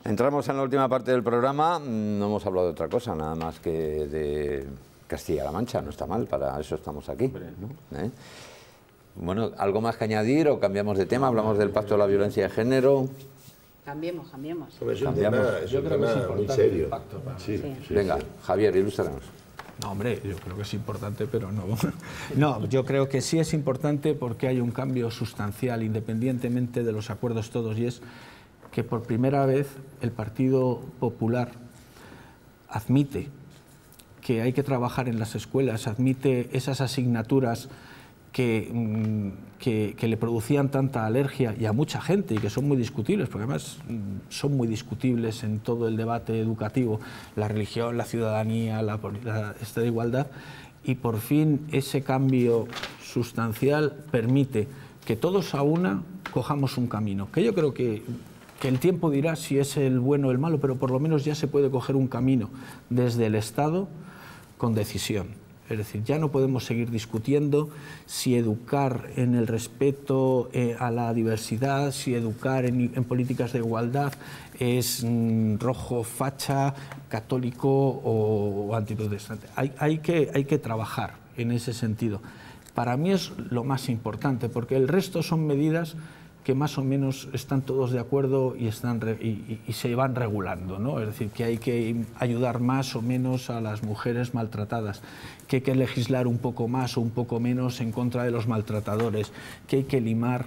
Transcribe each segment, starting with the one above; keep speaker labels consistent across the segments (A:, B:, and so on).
A: Entramos en la última parte del programa. No hemos hablado de otra cosa, nada más que de Castilla-La Mancha. No está mal, para eso estamos aquí, ¿no? Bueno, ¿algo más que añadir o cambiamos de tema? ¿Hablamos del pacto de la violencia de género?
B: Cambiemos.
C: Es un tema muy serio.
D: El pacto,
C: sí.
A: Venga, Javier, ilústranos.
D: No, hombre, yo creo que es importante, pero no. No, yo creo que sí es importante porque hay un cambio sustancial, independientemente de los acuerdos todos, y es que por primera vez el Partido Popular admite que hay que trabajar en las escuelas, admite esas asignaturas que le producían tanta alergia y a mucha gente y que son muy discutibles, porque además son muy discutibles en todo el debate educativo, la religión, la ciudadanía, esta igualdad, y por fin ese cambio sustancial permite que todos a una cojamos un camino, que yo creo que el tiempo dirá si es el bueno o el malo, pero por lo menos ya se puede coger un camino desde el Estado con decisión. Es decir, ya no podemos seguir discutiendo si educar en el respeto a la diversidad, si educar en políticas de igualdad es rojo, facha, católico o antiprotestante. Hay que trabajar en ese sentido. Para mí es lo más importante, porque el resto son medidas que más o menos están todos de acuerdo y se van regulando, ¿no? Es decir, que hay que ayudar más o menos a las mujeres maltratadas, que hay que legislar un poco más o un poco menos en contra de los maltratadores, que hay que limar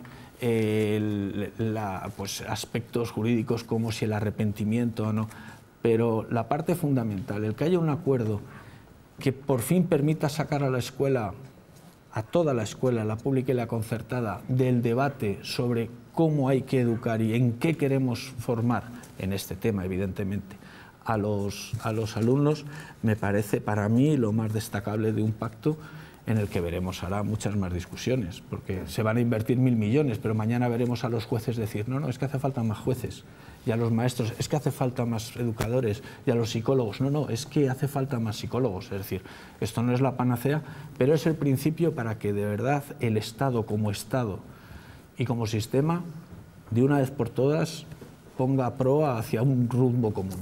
D: pues, aspectos jurídicos como si el arrepentimiento o no. Pero la parte fundamental, el que haya un acuerdo que por fin permita sacar a la escuela, a toda la escuela, la pública y la concertada, del debate sobre cómo hay que educar y en qué queremos formar, en este tema evidentemente, a los alumnos, me parece para mí lo más destacable de un pacto en el que veremos ahora muchas más discusiones, porque se van a invertir 1.000 millones, pero mañana veremos a los jueces decir, no, es que hace falta más jueces, y a los maestros, es que hace falta más educadores, y a los psicólogos, no, es que hace falta más psicólogos. Es decir, esto no es la panacea, pero es el principio para que de verdad el Estado como Estado y como sistema, de una vez por todas, ponga a proa hacia un rumbo común.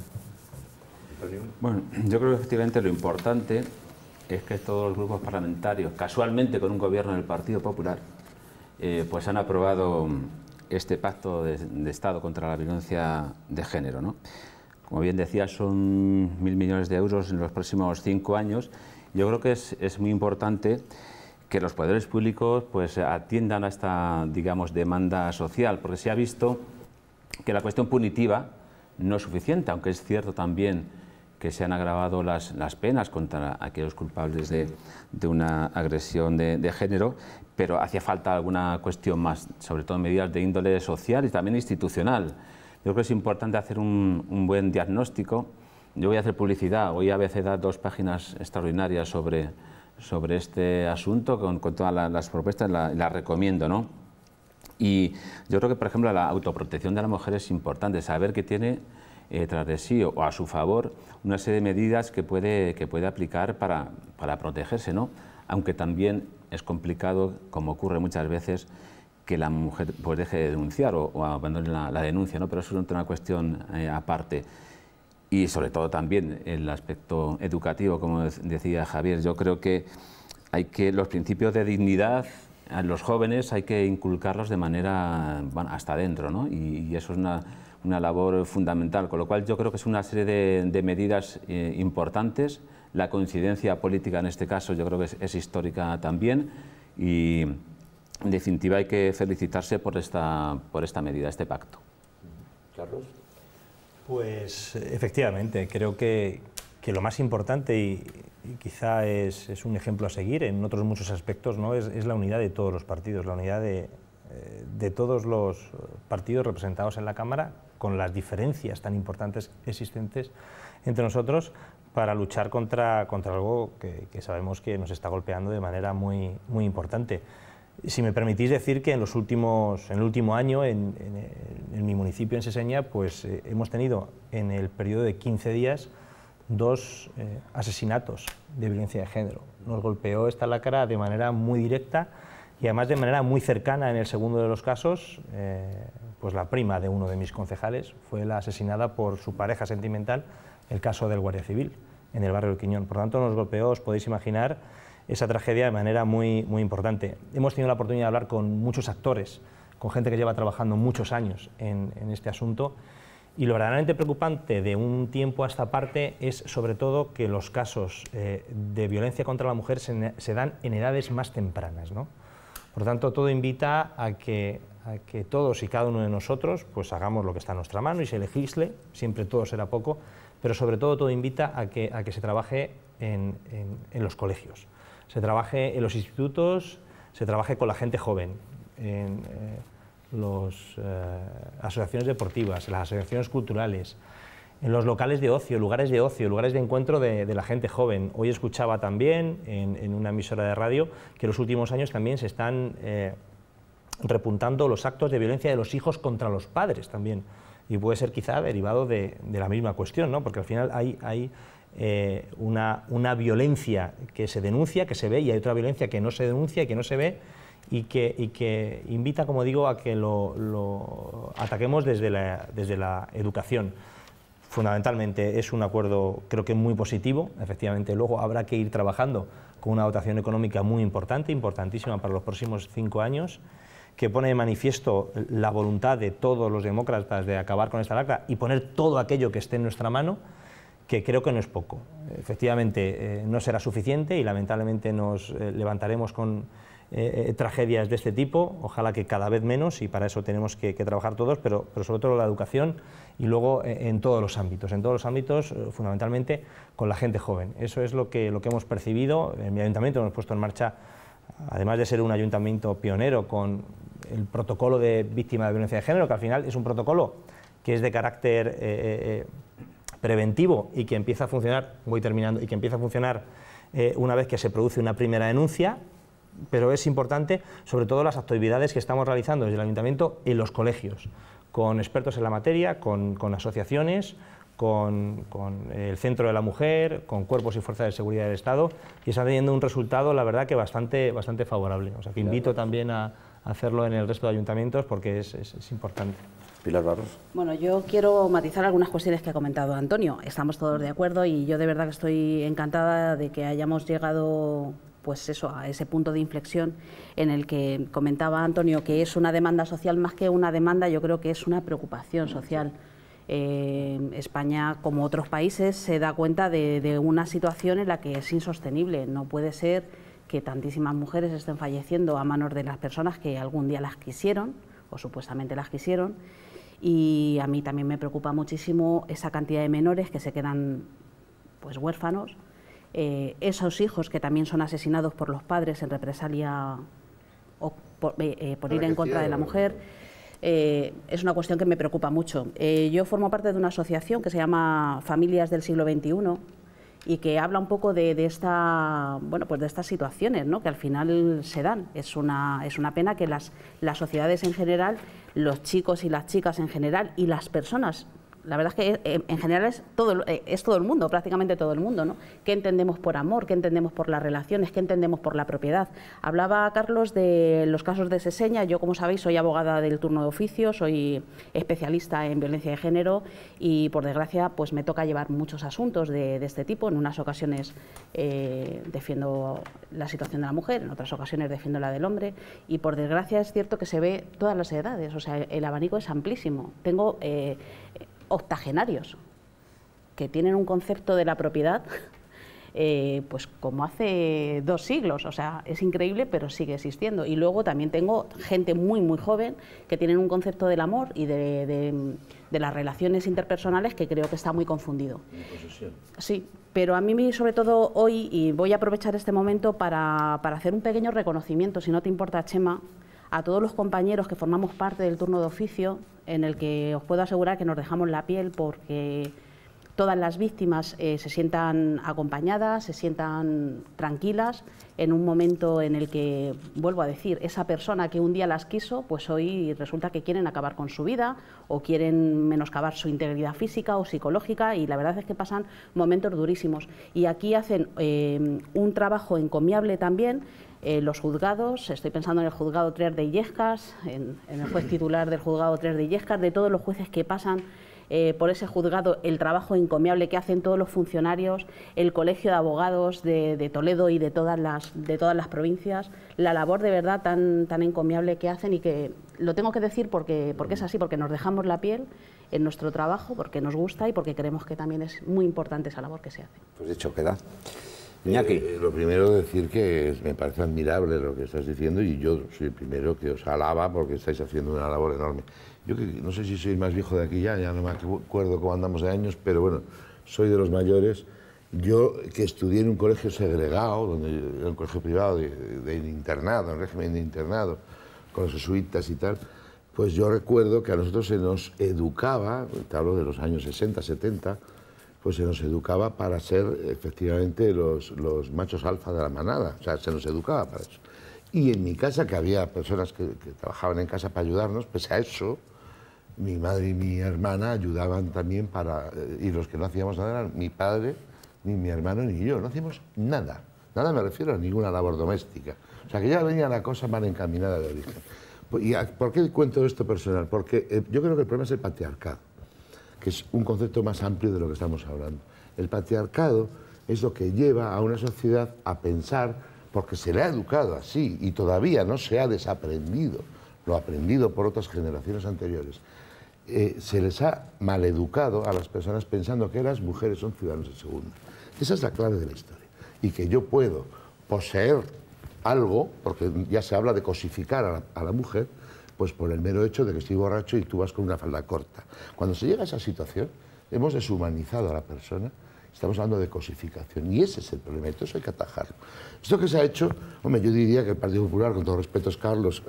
E: Bueno, yo creo que efectivamente lo importante es que todos los grupos parlamentarios, casualmente con un gobierno del Partido Popular, pues han aprobado este pacto de Estado contra la violencia de género, ¿no? Como bien decía, son 1.000 millones de euros en los próximos 5 años. Yo creo que es muy importante que los poderes públicos pues, atiendan a esta, digamos, demanda social, porque se ha visto que la cuestión punitiva no es suficiente, aunque es cierto también que se han agravado las penas contra aquellos culpables de una agresión de género, pero hacía falta alguna cuestión más, sobre todo medidas de índole social y también institucional. Yo creo que es importante hacer un buen diagnóstico. Yo voy a hacer publicidad, hoy ABC da 2 páginas extraordinarias sobre este asunto con todas las propuestas, las recomiendo, ¿no? Y yo creo que, por ejemplo, la autoprotección de la mujer es importante, saber que tiene tras de sí o a su favor una serie de medidas que puede aplicar para protegerse, ¿no? Aunque también es complicado, como ocurre muchas veces, que la mujer pues deje de denunciar o abandone la denuncia, ¿no? Pero eso es una cuestión aparte. Y sobre todo también el aspecto educativo, como decía Javier, yo creo que los principios de dignidad a los jóvenes hay que inculcarlos de manera hasta adentro, ¿no? Y eso es una labor fundamental, con lo cual yo creo que es una serie de medidas importantes. La coincidencia política en este caso yo creo que es histórica también y en definitiva hay que felicitarse por esta medida, este pacto.
A: Carlos.
F: Pues efectivamente, creo que lo más importante y quizá es un ejemplo a seguir en otros muchos aspectos, ¿no? es la unidad de todos los partidos, la unidad de todos los partidos representados en la Cámara, con las diferencias tan importantes existentes entre nosotros para luchar contra algo que sabemos que nos está golpeando de manera muy importante. Si me permitís decir que en el último año en mi municipio, en Seseña, pues hemos tenido en el periodo de 15 días 2 asesinatos de violencia de género. Nos golpeó esta lacra de manera muy directa y además de manera muy cercana en el segundo de los casos, pues la prima de uno de mis concejales fue la asesinada por su pareja sentimental, el caso del Guardia Civil, en el barrio del Quiñón. Por tanto, nos golpeó, os podéis imaginar, esa tragedia de manera muy importante. Hemos tenido la oportunidad de hablar con muchos actores, con gente que lleva trabajando muchos años en este asunto, y lo verdaderamente preocupante de un tiempo a esta parte es sobre todo que los casos de violencia contra la mujer se dan en edades más tempranas, ¿no? Por tanto, todo invita a que todos y cada uno de nosotros pues hagamos lo que está en nuestra mano y se legisle, siempre todo será poco, pero sobre todo invita a que se trabaje en los colegios, se trabaje en los institutos, se trabaje con la gente joven, en las asociaciones deportivas, en las asociaciones culturales, en los locales de ocio, lugares de encuentro de la gente joven. Hoy escuchaba también en una emisora de radio que en los últimos años también se están repuntando los actos de violencia de los hijos contra los padres también, y puede ser quizá derivado de la misma cuestión, ¿no? Porque al final hay una violencia que se denuncia, que se ve, y hay otra violencia que no se denuncia y que no se ve, y que invita, como digo, a que lo ataquemos desde la educación. Fundamentalmente es un acuerdo, creo que muy positivo. Efectivamente, luego habrá que ir trabajando con una dotación económica muy importante, importantísima para los próximos 5 años, que pone de manifiesto la voluntad de todos los demócratas de acabar con esta lacra y poner todo aquello que esté en nuestra mano, que creo que no es poco. Efectivamente, no será suficiente y lamentablemente nos levantaremos con tragedias de este tipo, ojalá que cada vez menos, y para eso tenemos que trabajar todos, pero sobre todo la educación, y luego en todos los ámbitos, fundamentalmente con la gente joven. Eso es lo que hemos percibido. En mi ayuntamiento hemos puesto en marcha, además de ser un ayuntamiento pionero con el protocolo de víctima de violencia de género, que al final es un protocolo que es de carácter preventivo y que empieza a funcionar, voy terminando, y que empieza a funcionar una vez que se produce una primera denuncia. Pero es importante, sobre todo, las actividades que estamos realizando desde el Ayuntamiento en los colegios, con expertos en la materia, con asociaciones, con el Centro de la Mujer, con cuerpos y fuerzas de seguridad del Estado, y está teniendo un resultado, la verdad, que bastante favorable. O sea, que invito también a hacerlo en el resto de ayuntamientos porque es importante.
A: Pilar Barros.
B: Bueno, yo quiero matizar algunas cuestiones que ha comentado Antonio. Estamos todos de acuerdo y yo de verdad que estoy encantada de que hayamos llegado pues eso, a ese punto de inflexión en el que comentaba Antonio que es una demanda social más que una demanda, yo creo que es una preocupación social. España, como otros países, se da cuenta de una situación en la que es insostenible. No puede ser que tantísimas mujeres estén falleciendo a manos de las personas que algún día las quisieron o supuestamente las quisieron, y a mí también me preocupa muchísimo esa cantidad de menores que se quedan pues huérfanos. Esos hijos que también son asesinados por los padres en represalia o por ir en contra de la mujer, es una cuestión que me preocupa mucho. Yo formo parte de una asociación que se llama Familias del Siglo XXI y que habla un poco de estas situaciones, ¿no?, que al final se dan. Es una pena que las sociedades en general, los chicos y las chicas en general y las personas, la verdad es que en general es todo el mundo, prácticamente todo el mundo, ¿no? ¿Qué entendemos por amor? ¿Qué entendemos por las relaciones? ¿Qué entendemos por la propiedad? Hablaba Carlos de los casos de Seseña. Yo, como sabéis, soy abogada del turno de oficio, soy especialista en violencia de género y, por desgracia, pues me toca llevar muchos asuntos de este tipo. En unas ocasiones defiendo la situación de la mujer, en otras ocasiones defiendo la del hombre, y, por desgracia, es cierto que se ve todas las edades, o sea, el abanico es amplísimo. Tengo octogenarios que tienen un concepto de la propiedad pues como hace 2 siglos, o sea, es increíble, pero sigue existiendo. Y luego también tengo gente muy joven que tienen un concepto del amor y de las relaciones interpersonales que creo que está muy confundido. Sí, pero a mí sobre todo hoy, y voy a aprovechar este momento para hacer un pequeño reconocimiento, si no te importa, Chema, a todos los compañeros que formamos parte del turno de oficio, en el que os puedo asegurar que nos dejamos la piel porque todas las víctimas se sientan acompañadas, se sientan tranquilas en un momento en el que, vuelvo a decir, esa persona que un día las quiso, pues hoy resulta que quieren acabar con su vida o quieren menoscabar su integridad física o psicológica, y la verdad es que pasan momentos durísimos. Y aquí hacen un trabajo encomiable también, los juzgados, estoy pensando en el juzgado 3 de Illescas, en el juez titular del juzgado 3 de Illescas, de todos los jueces que pasan por ese juzgado, el trabajo encomiable que hacen todos los funcionarios, el colegio de abogados de Toledo y de todas las provincias, la labor de verdad tan encomiable que hacen, y que lo tengo que decir porque es así, porque nos dejamos la piel en nuestro trabajo, porque nos gusta y porque creemos que también es muy importante esa labor que se hace.
A: Pues dicho queda. Iñaki.
C: Lo primero decir que me parece admirable lo que estás diciendo, y yo soy el primero que os alaba porque estáis haciendo una labor enorme. Yo que no sé si soy más viejo de aquí, ya no me acuerdo cómo andamos de años, pero bueno, soy de los mayores. Yo, que estudié en un colegio segregado, era un colegio privado de internado, en régimen de internado, con los jesuitas y tal, pues yo recuerdo que a nosotros se nos educaba, te hablo de los años 60, 70, pues se nos educaba para ser efectivamente los machos alfa de la manada, o sea, se nos educaba para eso. Y en mi casa, que había personas que trabajaban en casa para ayudarnos, pese a eso, mi madre y mi hermana ayudaban también para... y los que no hacíamos nada eran mi padre, ni mi hermano, ni yo, no hacíamos nada. Nada me refiero a ninguna labor doméstica. O sea, que ya venía la cosa mal encaminada de origen. ¿Y por qué cuento esto personal? Porque yo creo que el problema es el patriarcado, que es un concepto más amplio de lo que estamos hablando. El patriarcado es lo que lleva a una sociedad a pensar, porque se le ha educado así y todavía no se ha desaprendido, lo aprendido por otras generaciones anteriores, se les ha maleducado a las personas pensando que las mujeres son ciudadanos de segunda. Esa es la clave de la historia. Y que yo puedo poseer algo, porque ya se habla de cosificar a la mujer, pues por el mero hecho de que estoy borracho y tú vas con una falda corta. Cuando se llega a esa situación, hemos deshumanizado a la persona, estamos hablando de cosificación, y ese es el problema, entonces hay que atajarlo. Esto que se ha hecho, hombre, yo diría que el Partido Popular, con todo respeto, Carlos,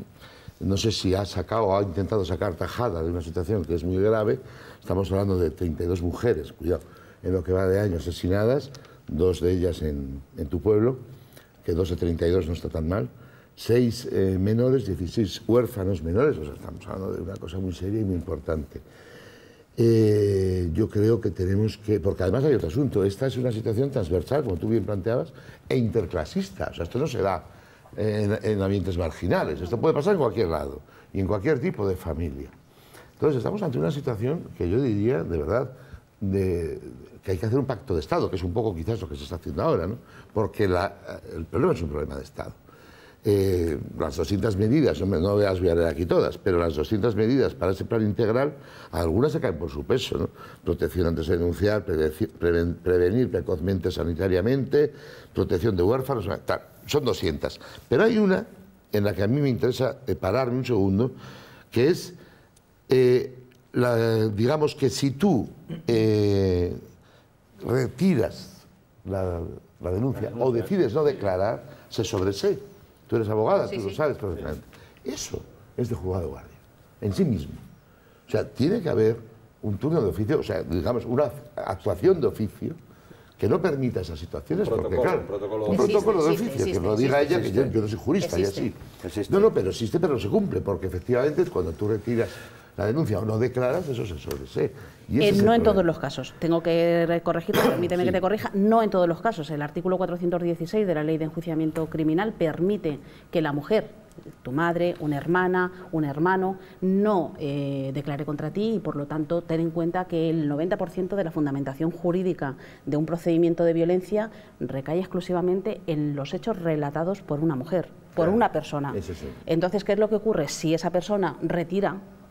C: no sé si ha sacado o ha intentado sacar tajada de una situación que es muy grave. Estamos hablando de 32 mujeres, cuidado, en lo que va de año asesinadas, 2 de ellas en tu pueblo, que 2 de 32 no está tan mal, 6 menores, 16 huérfanos menores, o sea, estamos hablando de una cosa muy seria y muy importante. Yo creo que tenemos que, porque además hay otro asunto, esta es una situación transversal, como tú bien planteabas, e interclasista, o sea, esto no se da en ambientes marginales, esto puede pasar en cualquier lado y en cualquier tipo de familia. Entonces estamos ante una situación que yo diría, de verdad, que hay que hacer un pacto de Estado, que es un poco quizás lo que se está haciendo ahora, ¿no? Porque el problema es un problema de Estado. Las 200 medidas, no las voy a leer aquí todas, pero las 200 medidas para ese plan integral, algunas se caen por su peso, ¿no? Protección antes de denunciar, prevenir precozmente sanitariamente, protección de huérfanos, tal, son 200. Pero hay una en la que a mí me interesa pararme un segundo, que es, digamos que si tú retiras la denuncia o decides no declarar, se sobresee. Tú eres abogada, tú lo sabes perfectamente. Eso es de juzgado de guardia, en sí mismo. O sea, tiene que haber un turno de oficio, o sea, digamos, una actuación de oficio que no permita esas situaciones, porque claro, un protocolo de oficio, que lo diga ella, que yo no soy jurista y así. No, pero existe, pero no se cumple, porque efectivamente cuando tú retiras la denuncia o no declaras, eso se sobresee.
B: No en todos los casos. Tengo que corregirlo, permíteme que te corrija. No en todos los casos. El artículo 416 de la Ley de Enjuiciamiento Criminal permite que la mujer, tu madre, una hermana, un hermano, no declare contra ti y, por lo tanto, ten en cuenta que el 90% de la fundamentación jurídica de un procedimiento de violencia recae exclusivamente en los hechos relatados por una mujer, por una persona. Entonces, ¿qué es lo que ocurre? Si esa persona retira,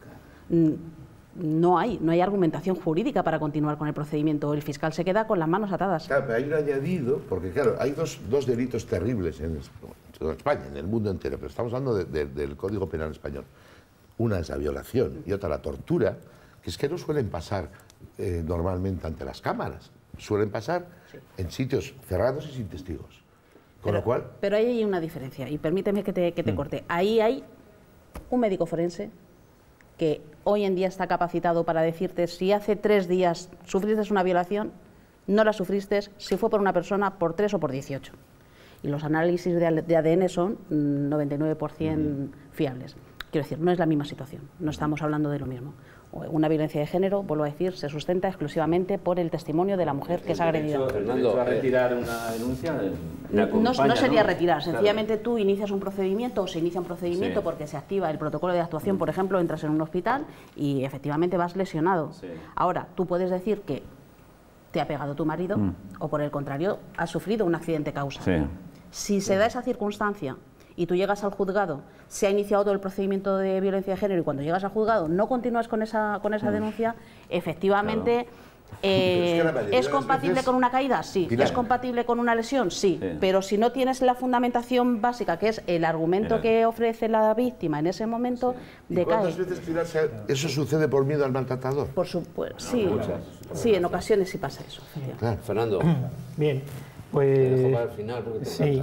B: no hay argumentación jurídica para continuar con el procedimiento. El fiscal se queda con las manos atadas.
C: Claro, pero hay un añadido, porque claro, hay dos delitos terribles en España, en el mundo entero, pero estamos hablando del Código Penal español. Una es la violación y otra la tortura, que es que no suelen pasar normalmente ante las cámaras, suelen pasar en sitios cerrados y sin testigos. Con lo cual...
B: Pero ahí hay una diferencia, y permíteme que te corte. Ahí hay un médico forense que hoy en día está capacitado para decirte si hace 3 días sufriste una violación, no la sufriste, si fue por una persona, por 3 o por 18. Y los análisis de ADN son 99% fiables. Quiero decir, no es la misma situación, no estamos hablando de lo mismo. Una violencia de género, vuelvo a decir, se sustenta exclusivamente por el testimonio de la mujer que es agredida.
E: Fernando, ¿a retirar una denuncia?
B: No sería retirar, sencillamente tú inicias un procedimiento o se inicia un procedimiento porque se activa el protocolo de actuación, por ejemplo, entras en un hospital y efectivamente vas lesionado. Ahora, tú puedes decir que te ha pegado tu marido o por el contrario has sufrido un accidente causal. Si se da esa circunstancia y tú llegas al juzgado, se ha iniciado todo el procedimiento de violencia de género y cuando llegas al juzgado no continúas con esa denuncia, efectivamente... ¿Es compatible con una caída? Sí. ¿Es compatible con una lesión? Sí. Pero si no tienes la fundamentación básica, que es el argumento que ofrece la víctima en ese momento, decae.
C: ¿Cuántas veces, Pilar, eso sucede por miedo al maltratador?
B: Por supuesto, sí. Sí, en ocasiones sí pasa eso.
A: Claro. Fernando.
G: Bien, pues sí,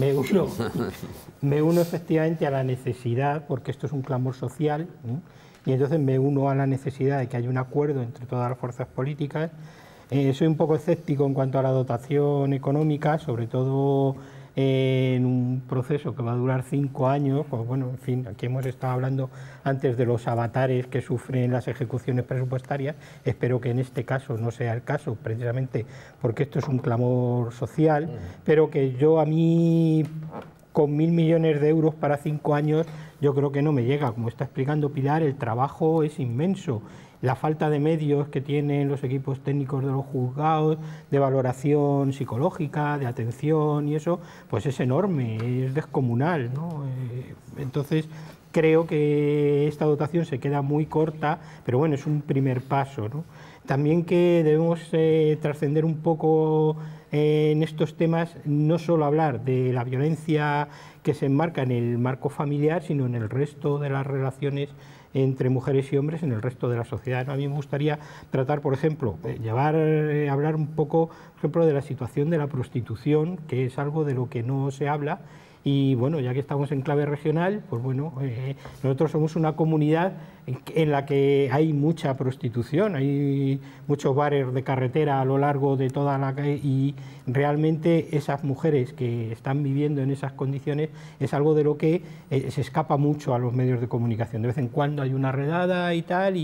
G: me uno efectivamente a la necesidad, porque esto es un clamor social, y entonces me uno a la necesidad de que haya un acuerdo entre todas las fuerzas políticas. Soy un poco escéptico en cuanto a la dotación económica, sobre todo en un proceso que va a durar 5 años, pues bueno, en fin, aquí hemos estado hablando antes de los avatares que sufren las ejecuciones presupuestarias. Espero que en este caso no sea el caso, precisamente porque esto es un clamor social, pero que yo a mí, con 1.000 millones de euros para 5 años, yo creo que no me llega. Como está explicando Pilar, el trabajo es inmenso. La falta de medios que tienen los equipos técnicos de los juzgados, de valoración psicológica, de atención y eso, pues es enorme, es descomunal, ¿no? Entonces, creo que esta dotación se queda muy corta, pero bueno, es un primer paso, ¿no? También que debemos trascender un poco en estos temas, no solo hablar de la violencia que se enmarca en el marco familiar, sino en el resto de las relaciones entre mujeres y hombres en el resto de la sociedad. A mí me gustaría tratar, por ejemplo, hablar un poco, por ejemplo, de la situación de la prostitución, que es algo de lo que no se habla. Y bueno, ya que estamos en clave regional, pues bueno, nosotros somos una comunidad en la que hay mucha prostitución, hay muchos bares de carretera a lo largo de toda la calle y realmente esas mujeres que están viviendo en esas condiciones es algo de lo que se escapa mucho a los medios de comunicación. De vez en cuando hay una redada y tal,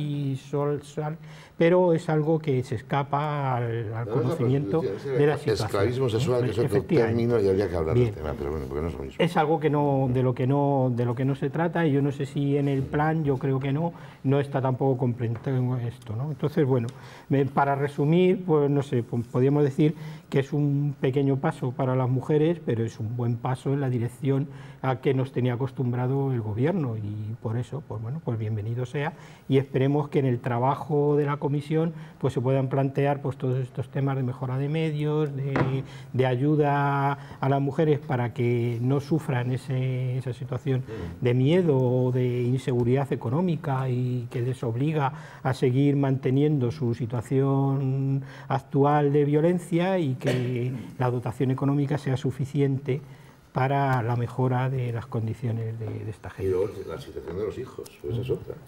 G: pero es algo que se escapa al conocimiento de la situación.
C: Esclavismo sexual, que es otro término y habría que hablar del tema, pero bueno, porque no es lo mismo.
G: Es algo que de lo que no se trata, y yo no sé si en el plan, yo creo que no está tampoco completo esto, ¿no? Entonces, bueno, para resumir, pues no sé, podríamos decir que es un pequeño paso para las mujeres, pero es un buen paso en la dirección a que nos tenía acostumbrado el gobierno, y por eso, pues bueno, pues bienvenido sea, y esperemos que en el trabajo de la comisión pues se puedan plantear pues todos estos temas de mejora de medios, de ayuda a las mujeres para que no sufran esa situación de miedo o de inseguridad económica y que les obliga a seguir manteniendo su situación actual de violencia, y que la dotación económica sea suficiente para la mejora de las condiciones de esta gente.
C: Y luego la situación de los hijos, pues es otra.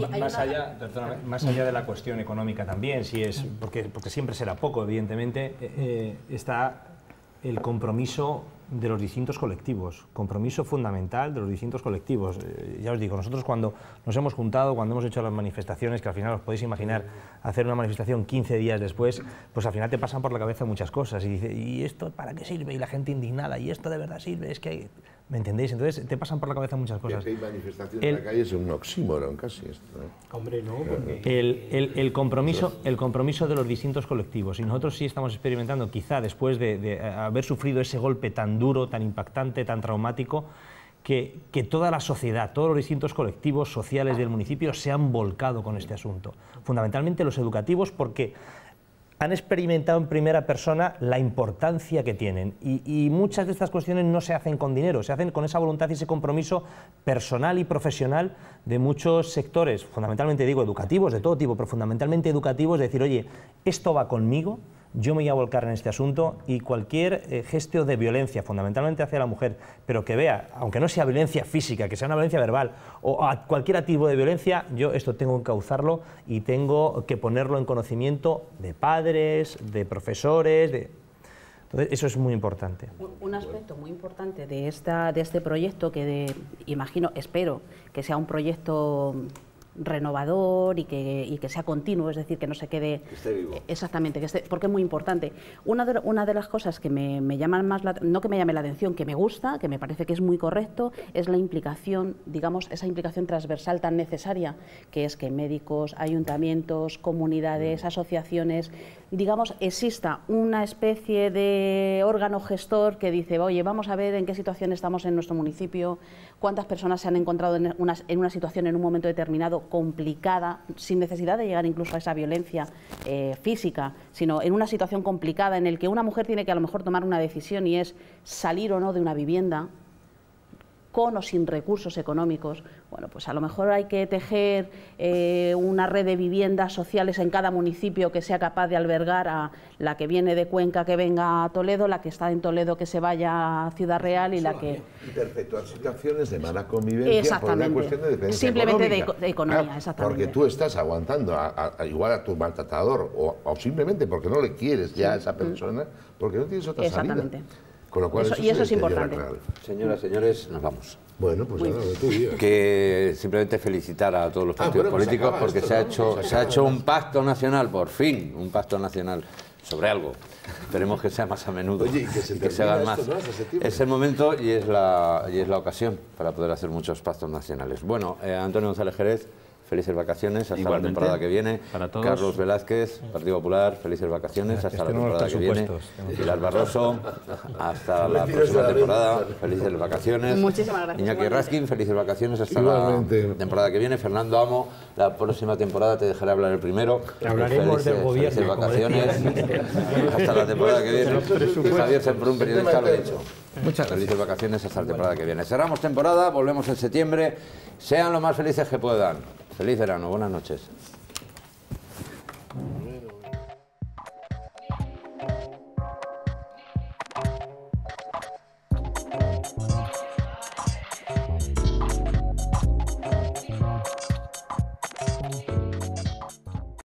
F: Más allá de la cuestión económica también, porque siempre será poco, evidentemente, está el compromiso de los distintos colectivos, compromiso fundamental de los distintos colectivos. Ya os digo, nosotros cuando nos hemos juntado, cuando hemos hecho las manifestaciones, que al final os podéis imaginar hacer una manifestación 15 días después, pues al final te pasan por la cabeza muchas cosas y dices, ¿y esto para qué sirve? Y la gente indignada, ¿y esto de verdad sirve? Es que hay... ¿Me entendéis? Entonces te pasan por la cabeza muchas cosas.
C: Que hay manifestaciones en la calle, es un oxímoron casi esto, ¿no?
G: Hombre, no, porque...
F: El compromiso de los distintos colectivos, y nosotros sí estamos experimentando, quizá después de haber sufrido ese golpe tan duro, tan impactante, tan traumático, que toda la sociedad, todos los distintos colectivos sociales del municipio se han volcado con este asunto. Fundamentalmente los educativos, porque han experimentado en primera persona la importancia que tienen, y muchas de estas cuestiones no se hacen con dinero, se hacen con esa voluntad y ese compromiso personal y profesional de muchos sectores, fundamentalmente digo educativos, de todo tipo, pero fundamentalmente educativos, de decir, oye, esto va conmigo, yo me voy a volcar en este asunto, y cualquier gesto de violencia, fundamentalmente hacia la mujer, pero que vea, aunque no sea violencia física, que sea una violencia verbal o a cualquier tipo de violencia, yo esto tengo que encauzarlo y tengo que ponerlo en conocimiento de padres, de profesores, Entonces, eso es muy importante.
B: Un aspecto muy importante de este proyecto, que imagino, espero, que sea un proyecto renovador y que sea continuo, es decir, que no se quede...
A: Que esté vivo.
B: Exactamente, porque es muy importante. Una de las cosas que me llaman más, no que me llame la atención, que me gusta, que me parece que es muy correcto, es la implicación, digamos, esa implicación transversal tan necesaria, que es que médicos, ayuntamientos, comunidades, asociaciones, digamos, exista una especie de órgano gestor que dice, oye, vamos a ver en qué situación estamos en nuestro municipio, cuántas personas se han encontrado en una situación en un momento determinado complicada, sin necesidad de llegar incluso a esa violencia física, sino en una situación complicada en la que una mujer tiene que a lo mejor tomar una decisión y es salir o no de una vivienda, con o sin recursos económicos. Bueno, pues a lo mejor hay que tejer una red de viviendas sociales en cada municipio que sea capaz de albergar a la que viene de Cuenca que venga a Toledo, la que está en Toledo que se vaya a Ciudad Real y la que...
C: Y perpetuar situaciones de mala convivencia por una cuestión de dependencia
B: simplemente
C: económica.
B: de economía,
C: Claro,
B: exactamente.
C: porque tú estás aguantando igual a tu maltratador o simplemente porque no le quieres ya a esa persona, porque no tienes otra salida. Con lo cual
B: eso es importante.
A: Señoras, señores, nos vamos.
C: Bueno, pues nada, tú digas.
A: Que simplemente felicitar a todos los partidos políticos porque se ha hecho un pacto nacional, por fin, un pacto nacional sobre algo. Esperemos que sea más a menudo.
C: Oye, y que se
A: hagan más.
C: Esto, ¿no?
A: Es el momento y es la ocasión para poder hacer muchos pactos nacionales. Bueno, Antonio González Jerez, felices vacaciones hasta
E: Igualmente,
A: la temporada que viene.
E: para todos.
A: Carlos Velázquez, Partido Popular, felices vacaciones hasta la temporada que viene. Pilar Barroso, hasta la próxima temporada, felices vacaciones.
B: Muchísimas gracias.
A: Iñaki Raskin, felices vacaciones hasta la temporada que viene. Fernando Amo, la próxima temporada te dejaré hablar el primero.
F: Hablaremos del gobierno.
A: Felices vacaciones hasta la temporada que viene. Javier Semprún, periodista, lo he dicho.
D: Muchas gracias.
A: Felices vacaciones hasta la temporada que viene. Cerramos temporada, volvemos en septiembre. Sean lo más felices que puedan. Feliz verano, buenas noches.